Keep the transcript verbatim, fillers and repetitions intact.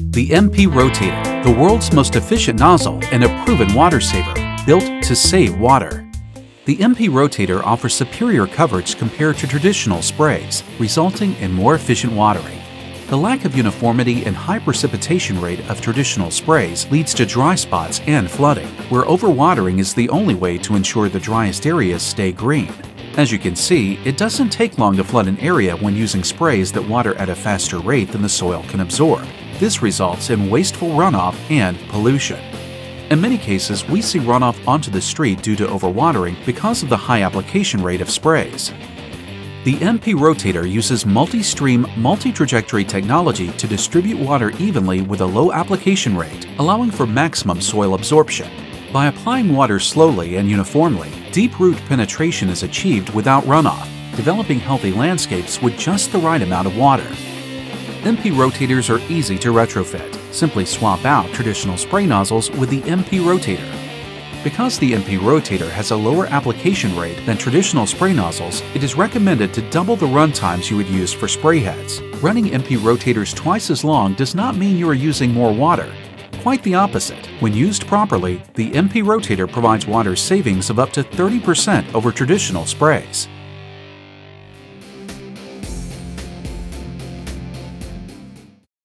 The M P Rotator, the world's most efficient nozzle and a proven water saver, built to save water. The M P Rotator offers superior coverage compared to traditional sprays, resulting in more efficient watering. The lack of uniformity and high precipitation rate of traditional sprays leads to dry spots and flooding, where overwatering is the only way to ensure the driest areas stay green. As you can see, it doesn't take long to flood an area when using sprays that water at a faster rate than the soil can absorb. This results in wasteful runoff and pollution. In many cases, we see runoff onto the street due to overwatering because of the high application rate of sprays. The M P Rotator uses multi-stream, multi-trajectory technology to distribute water evenly with a low application rate, allowing for maximum soil absorption. By applying water slowly and uniformly, deep root penetration is achieved without runoff, developing healthy landscapes with just the right amount of water. M P Rotators are easy to retrofit. Simply swap out traditional spray nozzles with the M P Rotator. Because the M P Rotator has a lower application rate than traditional spray nozzles, it is recommended to double the run times you would use for spray heads. Running M P Rotators twice as long does not mean you are using more water. Quite the opposite. When used properly, the M P Rotator provides water savings of up to thirty percent over traditional sprays.